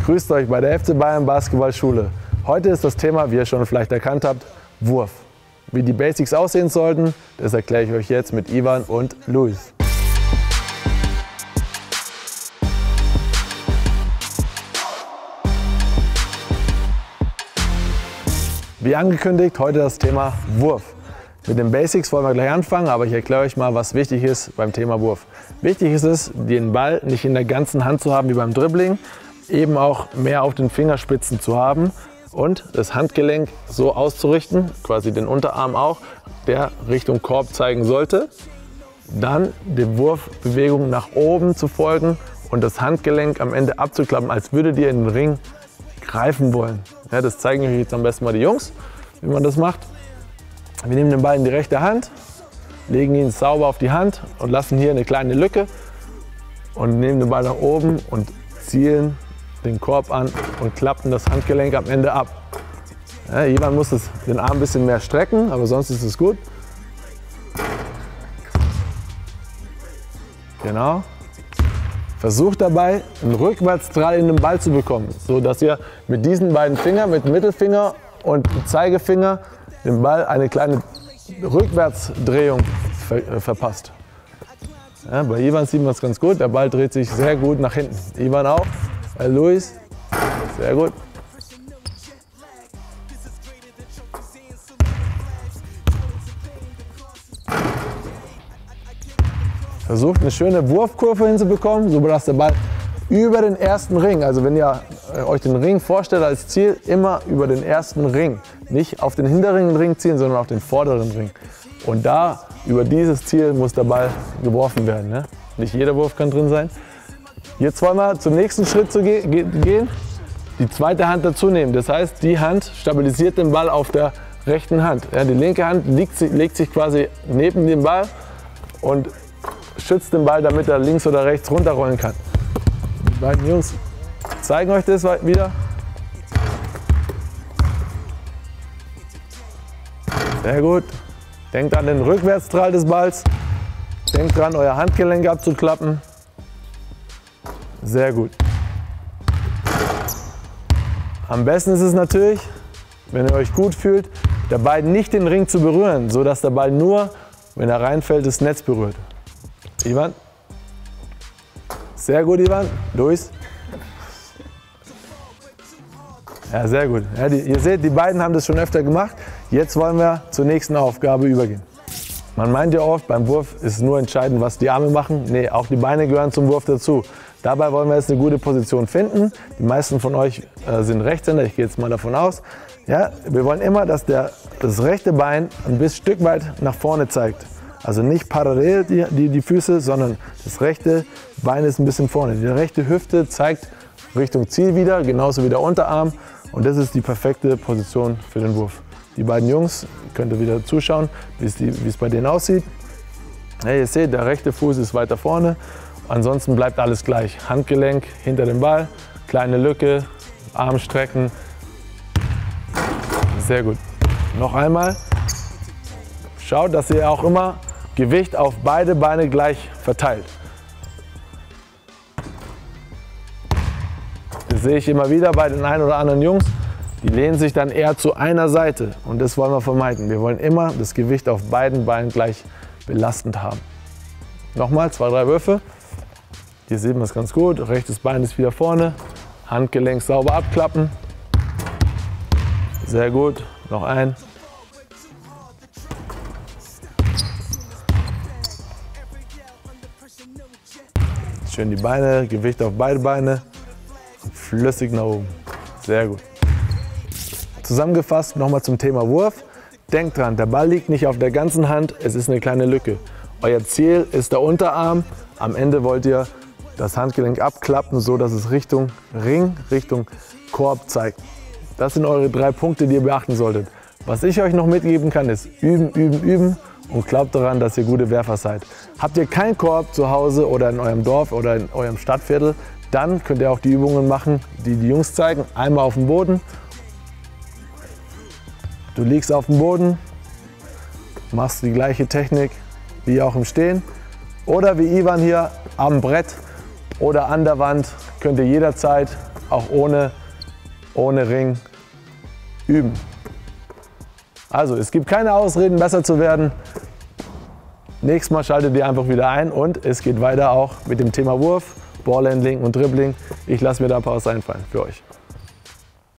Grüßt euch bei der FC Bayern Basketballschule. Heute ist das Thema, wie ihr schon vielleicht erkannt habt, Wurf. Wie die Basics aussehen sollten, das erkläre ich euch jetzt mit Ivan und Luis. Wie angekündigt, heute das Thema Wurf. Mit den Basics wollen wir gleich anfangen, aber ich erkläre euch mal, was wichtig ist beim Thema Wurf. Wichtig ist es, den Ball nicht in der ganzen Hand zu haben wie beim Dribbling, eben auch mehr auf den Fingerspitzen zu haben und das Handgelenk so auszurichten, quasi den Unterarm auch, der Richtung Korb zeigen sollte. Dann die Wurfbewegung nach oben zu folgen und das Handgelenk am Ende abzuklappen, als würdet ihr in den Ring greifen wollen. Ja, das zeigen euch jetzt am besten mal die Jungs, wie man das macht. Wir nehmen den Ball in die rechte Hand, legen ihn sauber auf die Hand und lassen hier eine kleine Lücke und nehmen den Ball nach oben und zielen den Korb an und klappen das Handgelenk am Ende ab. Ja, Ivan muss den Arm ein bisschen mehr strecken, aber sonst ist es gut. Genau. Versucht dabei, einen Rückwärtsdrall in den Ball zu bekommen, so dass ihr mit diesen beiden Fingern, mit dem Mittelfinger und dem Zeigefinger, den Ball eine kleine Rückwärtsdrehung verpasst. Ja, bei Ivan sieht man es ganz gut, der Ball dreht sich sehr gut nach hinten. Ivan auch, bei Luis, sehr gut. Versucht eine schöne Wurfkurve hinzubekommen, sodass der Ball über den ersten Ring, also wenn ihr euch den Ring vorstellt als Ziel, immer über den ersten Ring. Nicht auf den hinteren Ring ziehen, sondern auf den vorderen Ring. Und da, über dieses Ziel, muss der Ball geworfen werden. Ne? Nicht jeder Wurf kann drin sein. Jetzt wollen wir zum nächsten Schritt gehen, die zweite Hand dazu nehmen. Das heißt, die Hand stabilisiert den Ball auf der rechten Hand. Ja, die linke Hand legt sich quasi neben den Ball und schützt den Ball, damit er links oder rechts runterrollen kann. Die beiden Jungs zeigen euch das wieder. Sehr gut. Denkt an den Rückwärtsdrall des Balls. Denkt dran, euer Handgelenk abzuklappen. Sehr gut. Am besten ist es natürlich, wenn ihr euch gut fühlt, dabei nicht den Ring zu berühren, sodass der Ball nur, wenn er reinfällt, das Netz berührt. Ivan. Sehr gut, Ivan. Luis. Ja, sehr gut. Ja, ihr seht, die beiden haben das schon öfter gemacht. Jetzt wollen wir zur nächsten Aufgabe übergehen. Man meint ja oft, beim Wurf ist es nur entscheidend, was die Arme machen. Nee, auch die Beine gehören zum Wurf dazu. Dabei wollen wir jetzt eine gute Position finden. Die meisten von euch sind Rechtshänder, ich gehe jetzt mal davon aus. Ja, wir wollen immer, dass das rechte Bein ein Stück weit nach vorne zeigt. Also nicht parallel die Füße, sondern das rechte Bein ist ein bisschen vorne. Die rechte Hüfte zeigt Richtung Ziel wieder, genauso wie der Unterarm. Und das ist die perfekte Position für den Wurf. Die beiden Jungs, könnt ihr wieder zuschauen, wie es bei denen aussieht. Ja, ihr seht, der rechte Fuß ist weiter vorne. Ansonsten bleibt alles gleich. Handgelenk hinter dem Ball, kleine Lücke, Arm strecken. Sehr gut. Noch einmal. Schaut, dass ihr auch immer Gewicht auf beide Beine gleich verteilt. Das sehe ich immer wieder bei den einen oder anderen Jungs. Die lehnen sich dann eher zu einer Seite und das wollen wir vermeiden. Wir wollen immer das Gewicht auf beiden Beinen gleich belastend haben. Nochmal 2, 3 Würfe. Hier sieht man es ganz gut. Rechtes Bein ist wieder vorne. Handgelenk sauber abklappen. Sehr gut. Noch ein. Schön die Beine, Gewicht auf beide Beine. Flüssig nach oben. Sehr gut. Zusammengefasst nochmal zum Thema Wurf. Denkt dran, der Ball liegt nicht auf der ganzen Hand, es ist eine kleine Lücke. Euer Ziel ist der Unterarm. Am Ende wollt ihr das Handgelenk abklappen, so dass es Richtung Ring, Richtung Korb zeigt. Das sind eure 3 Punkte, die ihr beachten solltet. Was ich euch noch mitgeben kann, ist üben, üben, üben und glaubt daran, dass ihr gute Werfer seid. Habt ihr keinen Korb zu Hause oder in eurem Dorf oder in eurem Stadtviertel, dann könnt ihr auch die Übungen machen, die die Jungs zeigen. Einmal auf dem Boden. Du liegst auf dem Boden, machst die gleiche Technik wie auch im Stehen. Oder wie Ivan hier am Brett oder an der Wand könnt ihr jederzeit auch ohne Ring üben. Also es gibt keine Ausreden, besser zu werden. Nächstes Mal schaltet ihr einfach wieder ein und es geht weiter auch mit dem Thema Wurf, Ballhandling und Dribbling. Ich lasse mir da ein paar was einfallen für euch.